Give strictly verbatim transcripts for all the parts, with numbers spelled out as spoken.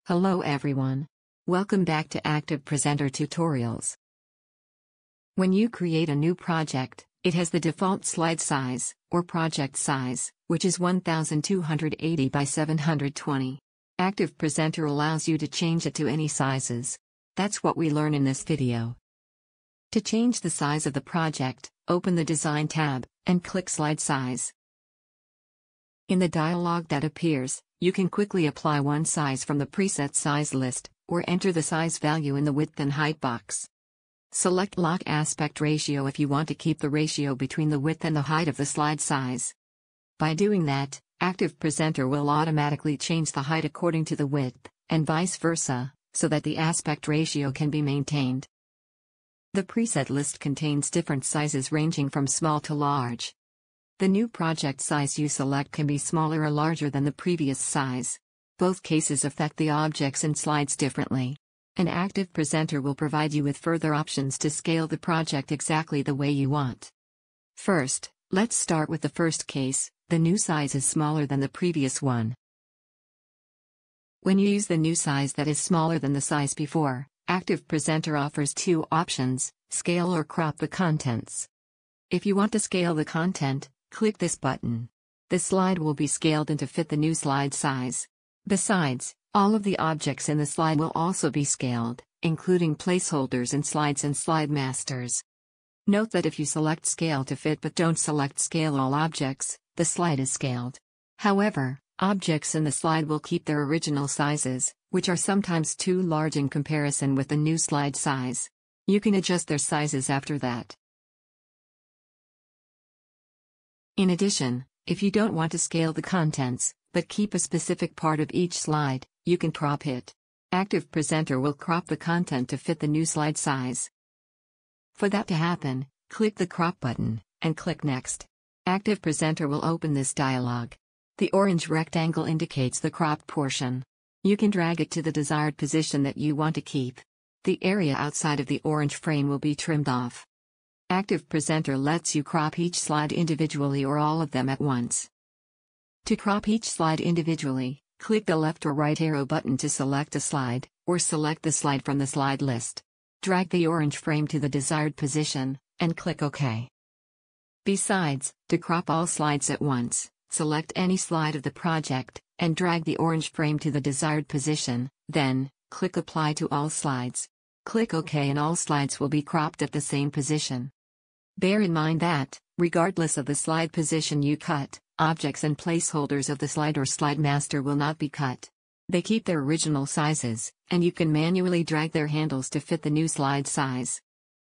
Hello everyone. Welcome back to ActivePresenter tutorials. When you create a new project, it has the default slide size, or project size, which is one thousand two hundred eighty by seven hundred twenty. ActivePresenter allows you to change it to any sizes. That's what we learn in this video. To change the size of the project, open the Design tab, and click Slide Size. In the dialog that appears, you can quickly apply one size from the preset size list, or enter the size value in the width and height box. Select Lock Aspect Ratio if you want to keep the ratio between the width and the height of the slide size. By doing that, ActivePresenter will automatically change the height according to the width, and vice versa, so that the aspect ratio can be maintained. The preset list contains different sizes ranging from small to large. The new project size you select can be smaller or larger than the previous size. Both cases affect the objects and slides differently. An ActivePresenter will provide you with further options to scale the project exactly the way you want. First, let's start with the first case. The new size is smaller than the previous one. When you use the new size that is smaller than the size before, ActivePresenter offers two options: scale or crop the contents. If you want to scale the content, click this button. The slide will be scaled in to fit the new slide size. Besides, all of the objects in the slide will also be scaled, including placeholders and slides and slide masters. Note that if you select Scale to Fit but don't select Scale All Objects, the slide is scaled. However, objects in the slide will keep their original sizes, which are sometimes too large in comparison with the new slide size. You can adjust their sizes after that. In addition, if you don't want to scale the contents, but keep a specific part of each slide, you can crop it. ActivePresenter will crop the content to fit the new slide size. For that to happen, click the Crop button, and click Next. ActivePresenter will open this dialog. The orange rectangle indicates the cropped portion. You can drag it to the desired position that you want to keep. The area outside of the orange frame will be trimmed off. ActivePresenter lets you crop each slide individually or all of them at once. To crop each slide individually, click the left or right arrow button to select a slide, or select the slide from the slide list. Drag the orange frame to the desired position, and click OK. Besides, to crop all slides at once, select any slide of the project, and drag the orange frame to the desired position, then, click Apply to all slides. Click OK and all slides will be cropped at the same position. Bear in mind that, regardless of the slide position you cut, objects and placeholders of the slide or slide master will not be cut. They keep their original sizes, and you can manually drag their handles to fit the new slide size.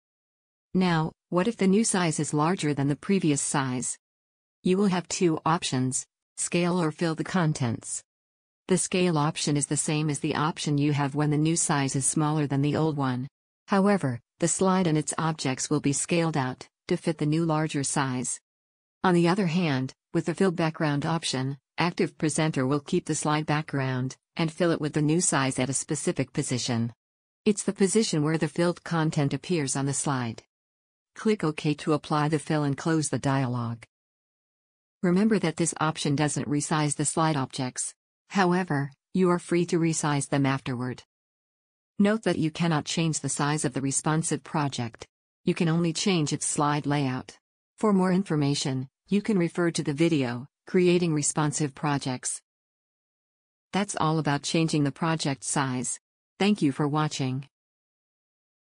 Now, what if the new size is larger than the previous size? You will have two options: scale or fill the contents. The scale option is the same as the option you have when the new size is smaller than the old one. However, the slide and its objects will be scaled out to fit the new larger size. On the other hand, with the Fill Background option, ActivePresenter will keep the slide background and fill it with the new size at a specific position. It's the position where the filled content appears on the slide. Click OK to apply the fill and close the dialog. Remember that this option doesn't resize the slide objects. However, you are free to resize them afterward. Note that you cannot change the size of the responsive project. You can only change its slide layout. For more information, you can refer to the video, Creating Responsive Projects. That's all about changing the project size. Thank you for watching.